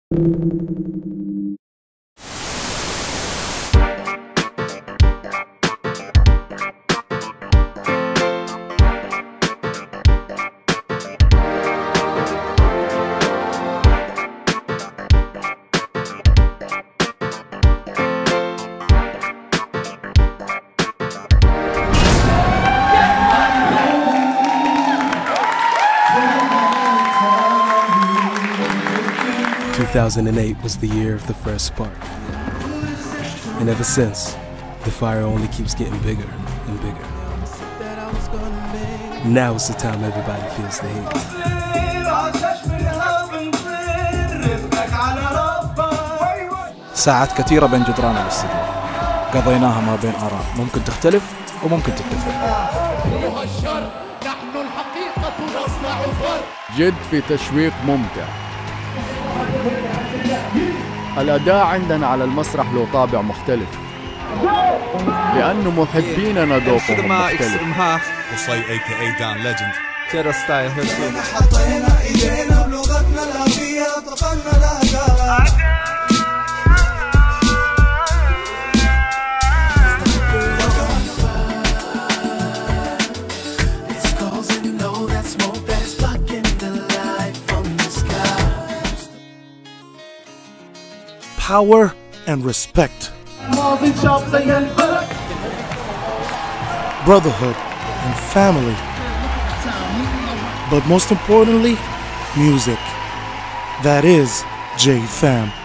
...2008 was the year of the first spark. And ever since, the fire only keeps getting bigger and bigger. Now is the time everybody feels the heat. ساعات كثيرة بين جدران الاستديو قضيناها ما بين آراء ممكن تختلف وممكن تتفق. أيها الشر، نحن الحقيقة نصنع فرق. جد في تشويق ممتع. الأداء عندنا على المسرح له طابع مختلف لأنه محبيننا ذوقهم مختلف. قصي AKA دان ليجند ترى ستايل هيرسي. حطينا ايدينا بلغتنا الهوية طفلنا لها. Power and respect. Brotherhood and family. But most importantly, music. That is J-Fam.